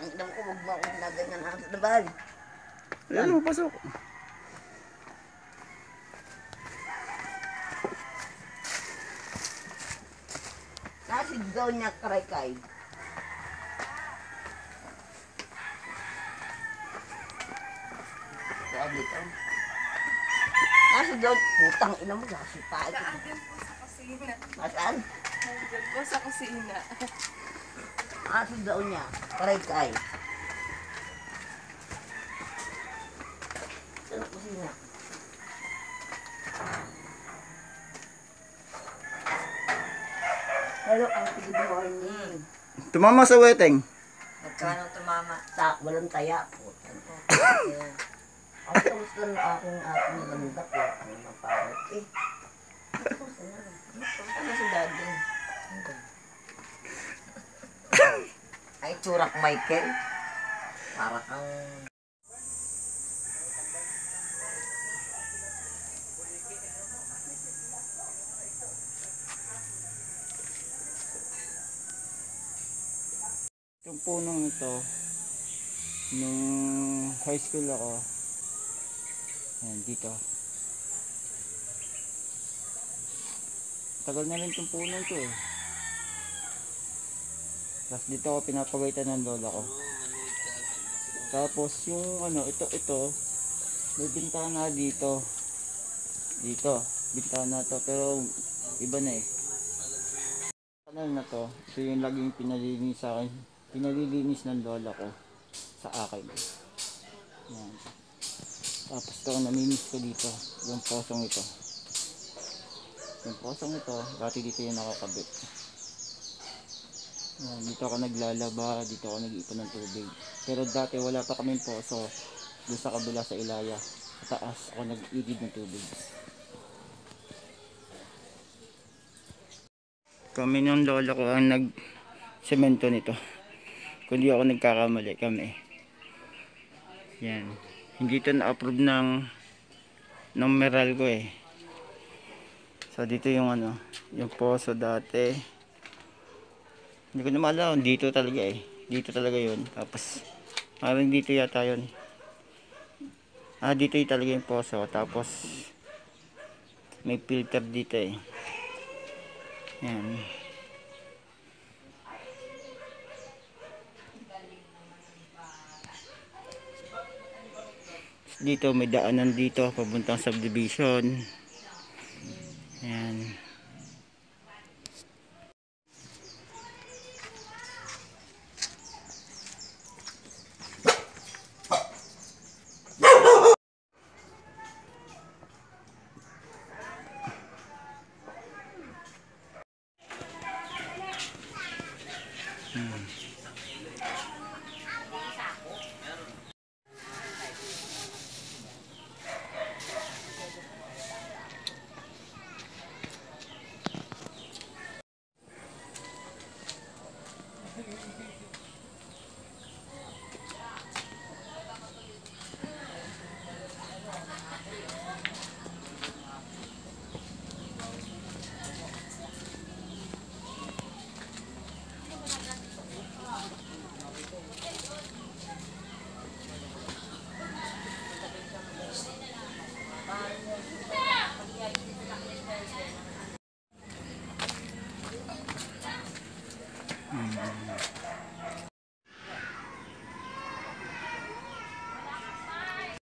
Ang ina ko, huwag mo akong naganyan na sa labay. Ayan o, pasok. Nasigaw niya karay-kay. Kaya dito. Nasigaw, putang ina mo, nasipain ko. Nandun po sa kusina. Nasaan? Nandun po sa kusina. Nasigaw niya, karay-kay. Saan ang kusina? Hello, Auntie, good morning. Tumama sa weteng. Magkano tumama? Walang taya po. Ayan. Ang tapos lang aking banda po. Ano na parang, tapos na. Ano si daddy? Ay, Churak Michael. Para kang... Yung punong ito, nung high school ako, ayan, dito. Tagal na rin itong punong ito eh. Tapos dito ako pinapagaitan ng lola ko. Tapos yung ano, ito, may bintana dito. Dito, bintana to, pero iba na eh. Kanal na to, ito yung laging pinalilinis sa akin. Pinalilinis ng lola ko sa akin. Yan. Tapos ito, namimiss ko dito, yung posong ito. Yung posong ito, dati dito yung nakakabit. Yan, dito ako naglalaba, dito ako nag-iipon ng tubig. Pero dati wala pa kaming poso, doon sa kabila sa Ilaya. Sa taas ako nag-igid ng tubig. Kami ng lola ko ang nag-semento nito. Kung di ako nagkakamali, kami. Yan. Hindi ito na-approve ng Meral ko eh. So dito yung ano, yung poso dati. Hindi ko na maalala, dito talaga eh. Dito talaga yun. Tapos, parang dito yata yun. Dito yung talaga yung poso. Tapos, may filter dito eh. Yan. Dito may daanan dito papuntang subdivision. Ayan.